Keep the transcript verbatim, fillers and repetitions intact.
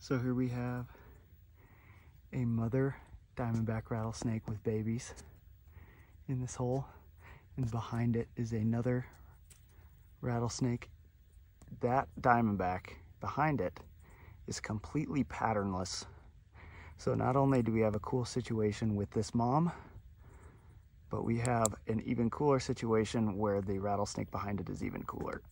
So here we have a mother diamondback rattlesnake with babies in this hole, and behind it is another rattlesnake. That diamondback behind it is completely patternless. So not only do we have a cool situation with this mom, but we have an even cooler situation where the rattlesnake behind it is even cooler.